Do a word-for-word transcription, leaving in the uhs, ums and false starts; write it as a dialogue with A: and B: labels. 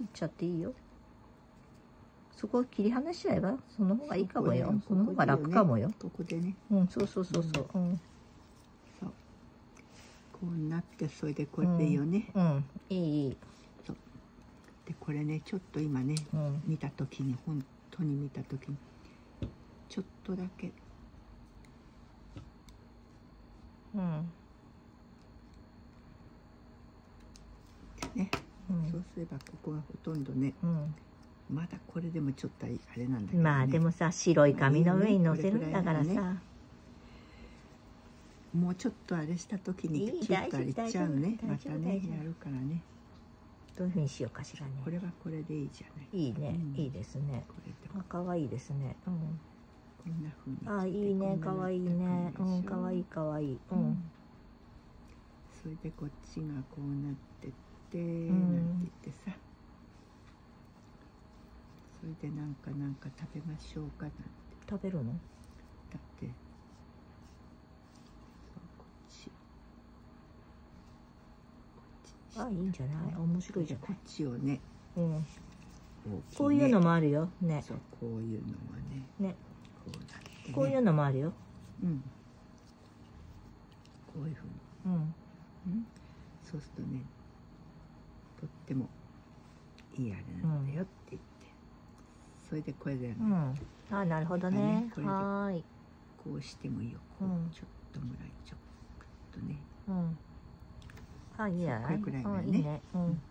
A: っちゃっていいよ。そこを切り離しちゃえばその方がいいかもよ。その方が楽かもよ。
B: ここでね。
A: うん、そうそうそうそう。うん。
B: そう。こうなってそれでこれでいいよね。
A: うん、いいいい。
B: そう。でこれねちょっと今ね、うん、見た時に本当に見た時にちょっとだけ。
A: うん。
B: ね、うん、そうすればここがほとんどね、うん、まだこれでもちょっとあれなんだけど、ね、
A: まあでもさ白い紙の上に乗せるんだからさ、ね、
B: もうちょっとあれした時にちょっとあれいっちゃうね、またねやるからね。
A: どういうふうにしようかしらね。
B: これはこれでいいじゃない。
A: いいね、うん、いいですね。これでも可愛いですね。うん。
B: こんな風に。
A: あ、いいね、可愛いね。うん、可愛い可愛い。うん。
B: それでこっちがこうなってって、うん、なんて言ってさ。それでなんかなんか食べましょうかなんて。
A: 食べるの？
B: だってそうこっちこっち。
A: あ、いいんじゃない？面白いじゃない。
B: こっちをね。うん。
A: こういうのもあるよ。ね。
B: そうこういうのはね。
A: ね。
B: こうなってね。
A: こういうのもあるよ。
B: うん。こういうふうに。うん。うん。そうするとね。とってもいいあれなんだよって言って。それでこれで、ね。
A: うん。あ、なるほどね。はい。
B: こうしてもいいよ。こうちょっとぐらいちょっとね。
A: うん。あ、いいや。
B: これくらいだよね。
A: いいね。うん。